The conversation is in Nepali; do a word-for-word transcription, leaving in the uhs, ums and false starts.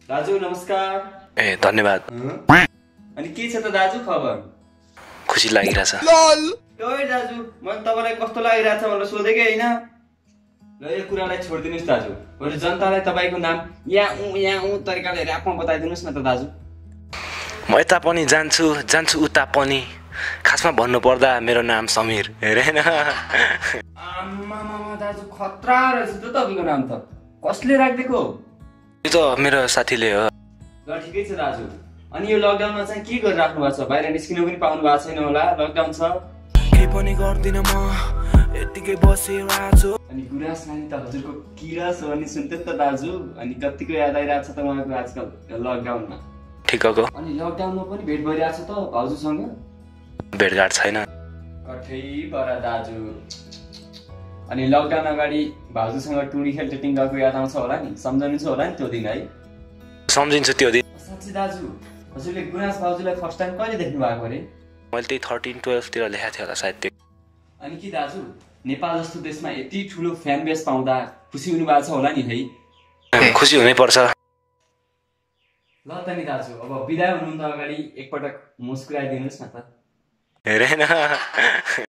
दाजु नमस्कार। ए धन्यवाद। अनि के छ त दाजु खबर? खुसी लागिरहेछ। ओइ दाजु म तपाईलाई कस्तो लागिरहेछ भनेर सोधेकै हैन। ल यो कुरालाई छोड्दिनुस् दाजु। बरु जनतालाई तपाईको नाम या उ या उ तरिकाले र्यापमा बताइदिनुस् न त दाजु। म यता पनि जान्छु जान्छु उता पनि, खासमा भन्नु पर्दा मेरो नाम समीर हेरेन। आम्मा मामा दाजु खतरा रहेछ त तपाईको नाम त। कसले राखिदिएको? यो त मेरो साथीले हो। ल ठिकै छ दाजु। अनि यो लकडाउनमा चाहिँ के गरिराख्नु भएको छ? बाहिर निस्किनु पनि पाउनु भएको छैन होला, लकडाउन छ। के पनि गर्दिन म, यतिकै बसिरहेछु। अनि गुराँस नानी त हजुरको किरस हो नि सुन्थे त दाजु। अनि कतिको याद आइरहेछ त उहाँको आजकल लकडाउनमा। ठिकको। अनि लकडाउनमा पनि भेट भइरहेछ त भाउजूसँग? भेटघाट छैन। कठै बरा दाजु। अनि लकडाउन अगाडि भाउजूसँग टुडी खेल टेटिङ गएको याद आउँछ होला नि, सम्झनु छ होला नि त्यो दिन है? सम्झिन्छु त्यो दिन। साँच्चै दाजु हजुरले गुराँस भाउजूलाई फर्स्ट टाइम कहिले देख्नु भएको अरे? मैले त्यही थर्टिन टुवेल्भतिर लेखाएको थिएँ होला सायद त्यो। अनि कि दाजु नेपाल जस्तो देशमा यति ठुलो फ्यान बेस पाउँदा खुसी हुनु भएको छ होला नि है? खुसी हुनै पर्छ। ल त नि दाजु अब बिदा हुनुभन्दा अगाडि एकपटक मुस्कुराइदिनुहोस् न त। हेरेन।